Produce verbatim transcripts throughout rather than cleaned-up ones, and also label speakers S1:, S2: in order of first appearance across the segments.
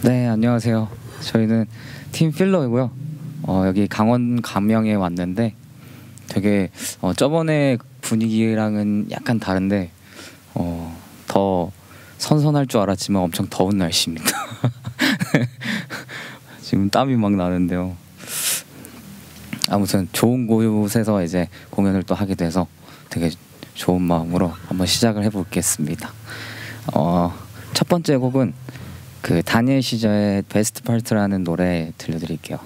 S1: 네, 안녕하세요. 저희는 팀 필러이고요. 어, 여기 강원 감영에 왔는데 되게 어, 저번에 분위기랑은 약간 다른데 어, 더 선선할 줄 알았지만 엄청 더운 날씨입니다. 지금 땀이 막 나는데요. 아무튼 좋은 곳에서 이제 공연을 또 하게 돼서 되게 좋은 마음으로 한번 시작을 해보겠습니다. 어, 첫 번째 곡은 그 다니엘 시저의 베스트 파트라는 노래 들려드릴게요.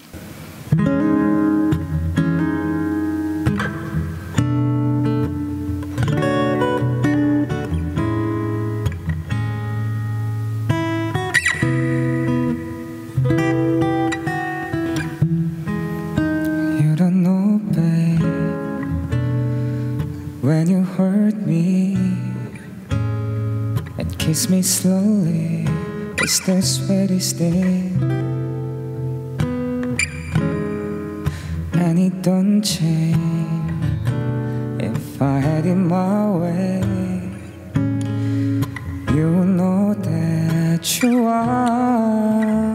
S1: You don't know, babe, when you hurt me and kiss me slowly. It's the sweetest thing, and it don't change. If I had it my way, you know that you are.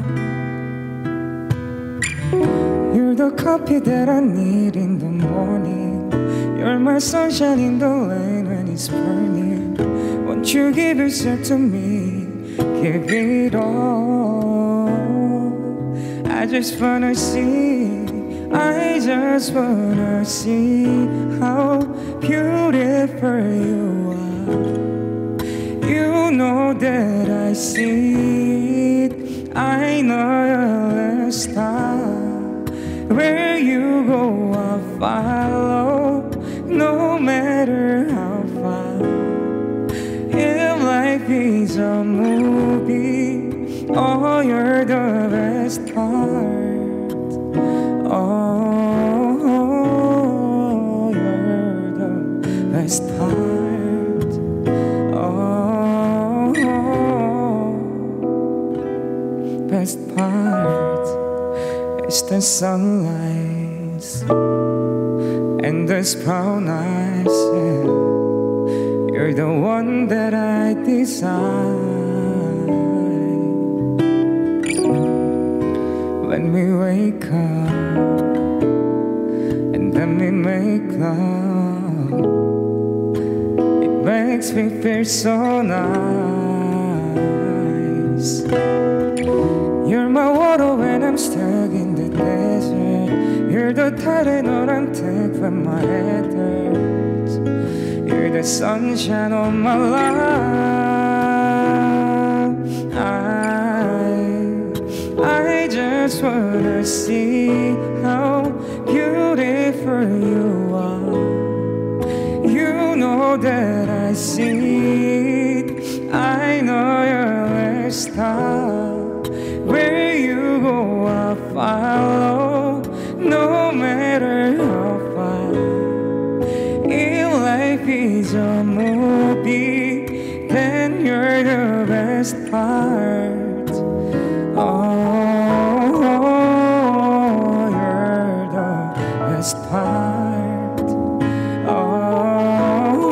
S1: You're the coffee that I need in the morning. You're my sunshine in the lane when it's burning. Won't you give yourself to me? Give it all. I just wanna see, I just wanna see how beautiful you are. You know that I see it, I know you're a star. Where you go I'll follow, no matter how far. If life is a movie, oh, you're the best part. Oh, you're the best part. Oh, best part is the sunlight and those brown eyes. Yeah. You're the one that I desire. When we wake up and then we make love, it makes me feel so nice. You're my water when I'm stuck in the desert. You're the Tylenol I'm taking when my head hurts. You're the sunshine of my life. I, I just wanna see how beautiful you are. You know that I see it, I know you're a star. Where you go I'll follow, no matter how far. If life is a movie, then you're the best part. Oh, you're the best part. Oh,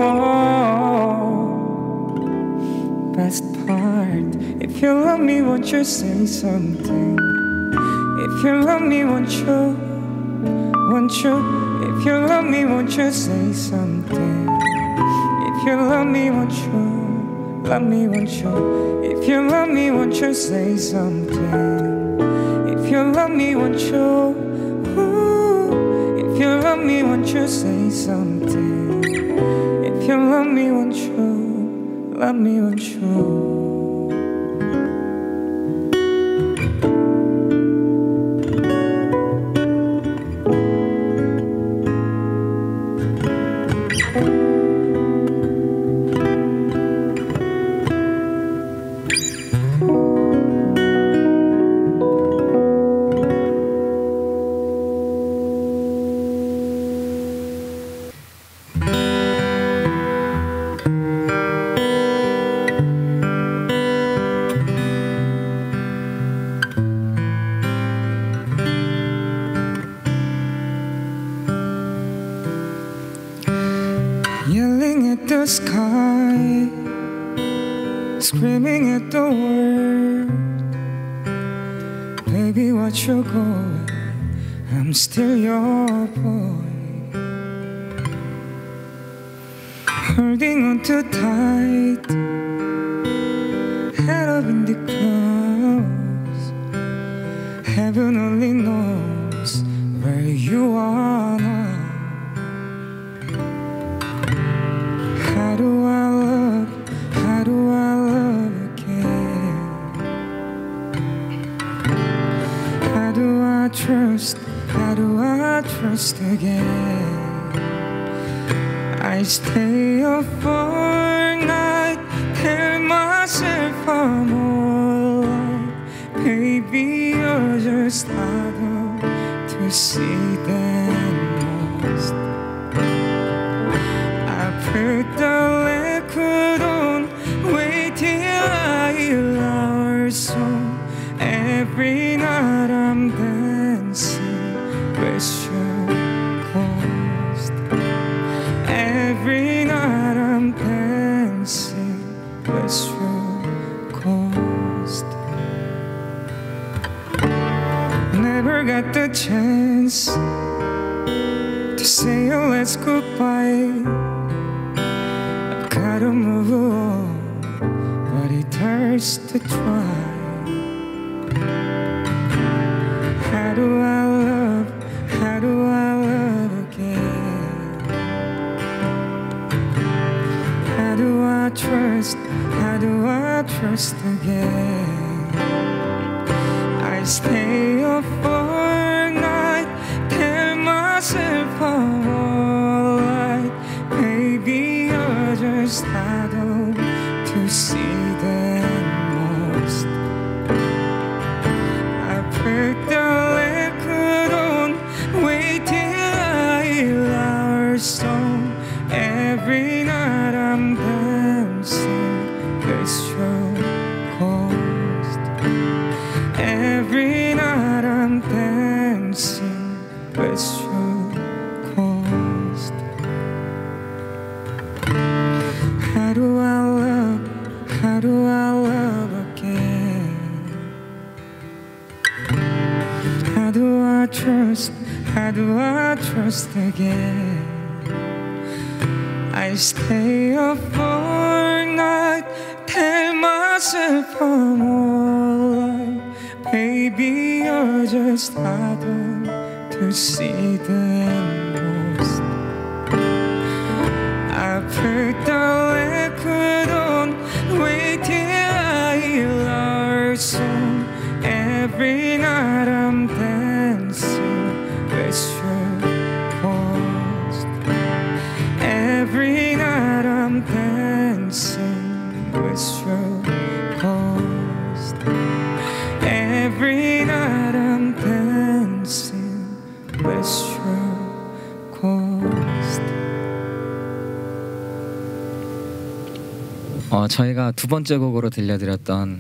S1: best part. If you love me, won't you say something? If you love me, won't you, won't you? If you love me, won't you say something? If you love me, won't you, love me, won't you? If you love me, won't you say something? If you love me, won't you, ooh. If you love me, won't you say something? If you love me, won't you, love me, won't you? Yelling at the sky, screaming at the world. what you go away, I'm still your boy. Holding on too tight, head up in the clouds. Heaven only knows where you are now. How do I love, how do I love again? How do I trust, how do I trust again? I stay up all night, tell myself I'm alright. Baby, you're just harder to see than most. I put the record on, wait till I hear our song. Every night I'm dancing with your ghost. Every night I'm dancing with your ghost. Never got the chance to say your last goodbye. I've gotta move on, but it hurts to try. How do I love, how do I love again? How do I trust, how do I trust again? I stay up all night, tell myself I'm alright. Baby, you're just harder to see than most. I put the record on, wait till I hear our song. Every night I'm dancing with your ghost. Every night I'm dancing with your ghost. How do I love, how do I love again? How do I trust, how do I trust again? I stay up all night, tell myself I'm alright. Baby, you're just harder to see than most. I put the record on, wait till I hear our song. Every night I'm dancing with your ghost. Every night I'm dancing with your ghost. Every night I'm dancing with your ghost.
S2: 어, 저희가 두 번째 곡으로 들려드렸던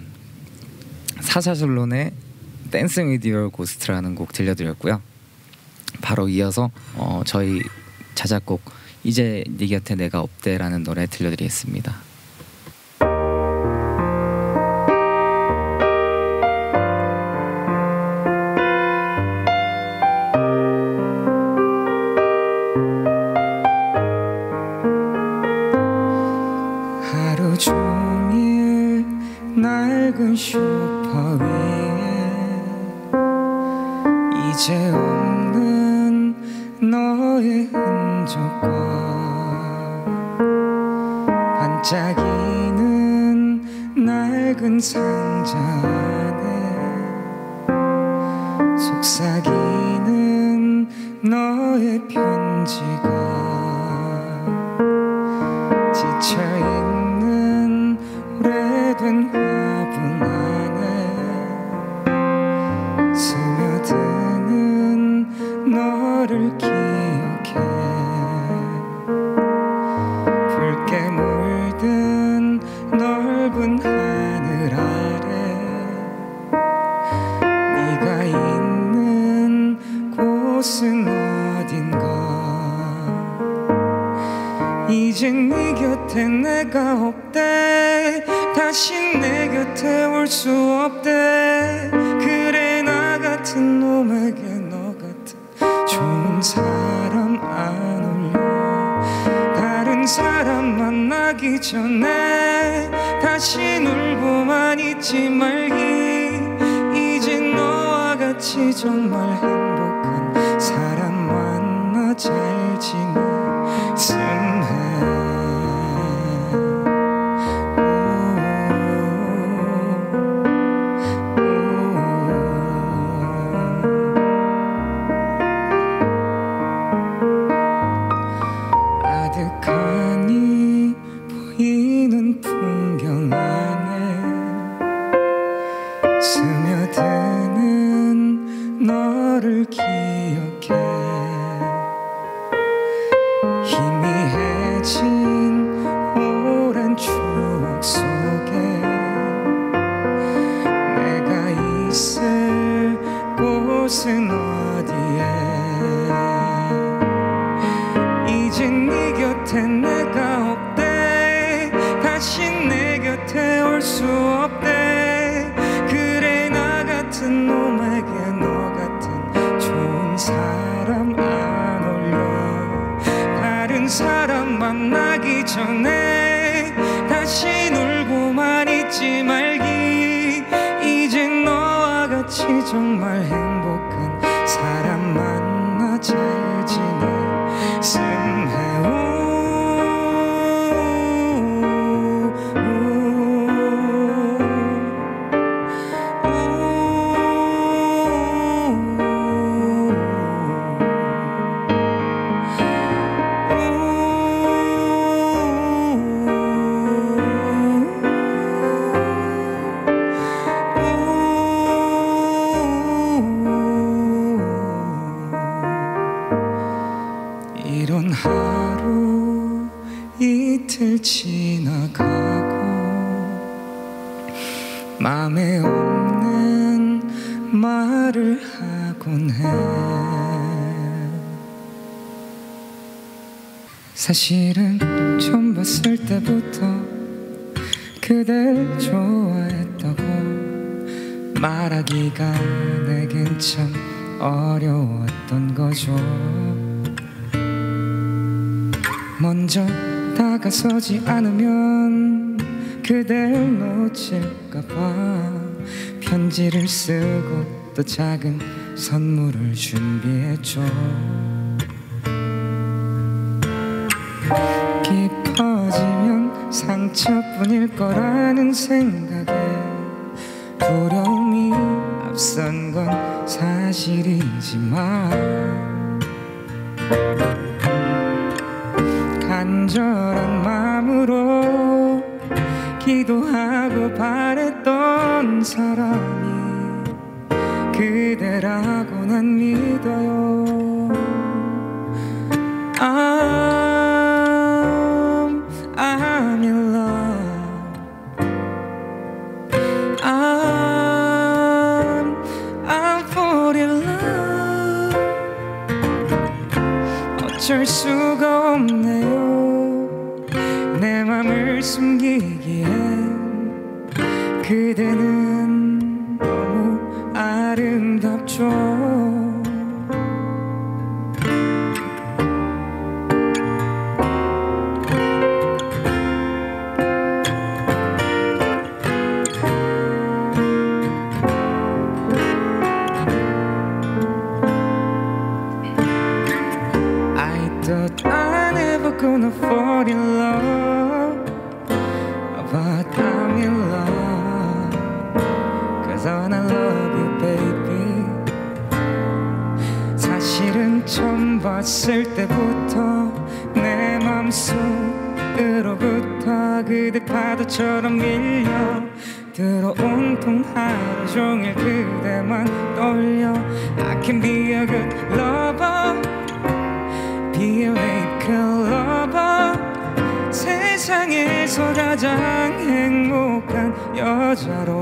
S2: 사사슬론의 댄싱 위드 유어 고스트라는 곡 들려드렸고요. 바로 이어서 어, 저희 자작곡 이제 네 곁에 내가 없대라는 노래 들려드리겠습니다.
S1: 하루 종일 낡은 소파 위에 이제 없는 너의 흔적과 반짝이는 낡은 상자 안에 속삭이는 너의 편지가 지쳐있는 오래된 화분 안에 스며드는 너를 기억해. 붉게 물든 넓은 하늘 아래 네가 있는 곳은 어딘가. 이젠 네 곁에 내가 없대. 다시 내 곁에 올 수 없대. 그래 나 같은 같은 놈에게 너 같은 좋은 사람 안 어울려. 다른 사람 만나기 전에 다시 놀고만 있지 말기. 이젠 너와 같이 정말 행복한 사람 만나 잘 지냈으면 해. 아득하니 보이는 풍경 안에 스며드는 너를 기억해. 희미해진 오랜 추억 속에 내가 있을 곳은 어디에. 이젠 네 곁에 내가 없대. 다시 내 곁에 올 수 없대. 그래 나 같은 놈에게 너 같은 좋은 사람 안 어울려. 다른 사람 만나기 전에 다시 놀고만 있지 말기. 이젠 너와 같이 정말 행복한 사람 만나 잘 지냈으면 해. 이런 하루 이틀 지나가고 맘에 없는 말을 하곤 해. 사실은 처음 봤을 때부터 그댈 좋아했다고 말하기가 내겐 참 어려웠던 거죠. 먼저 다가서지 않으면 그댈 놓칠까봐 편지를 쓰고 또 작은 선물을 준비했죠. 깊어지면 상처뿐일 거라는 생각에 두려움이 앞선 건 사실이지만 간절한 마음으로 기도하고 바랬던 사람이 그대라고 난 믿어요. I'm, I'm in love. I'm, I'm fall in love. 어쩔 수가 없네요. 내 맘을 숨기기엔 그대는 너무 아름답죠. I thought I never gonna fall in love, but I'm in love, cause I love you baby. 사실은 처음 봤을 때부터 내 맘속으로부터 그대 파도처럼 밀려 들어온통 하루 종일 그대만 떠올려. I can be a good lover, be a good lover. 세상에서 가장 행복한 여자로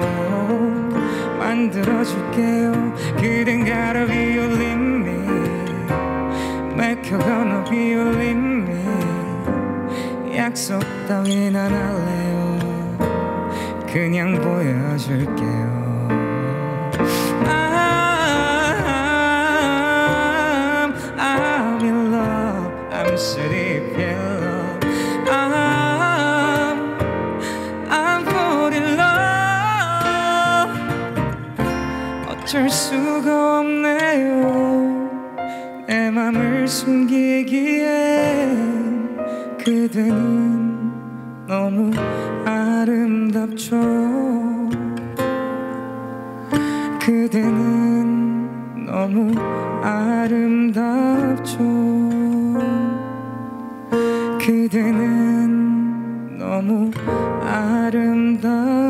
S1: 만들어줄게요. 그댄 gotta violin me, make you gonna violin me. 약속 따윈 안 할래요. 그냥 보여줄게요. 아 so deep in love. I'm, I'm falling in love. 어쩔 수가 없네요. 내 맘을 숨기기엔 그대는 너무 아름답죠. 그대는 너무 아름답죠. 그대는 너무 아름답죠.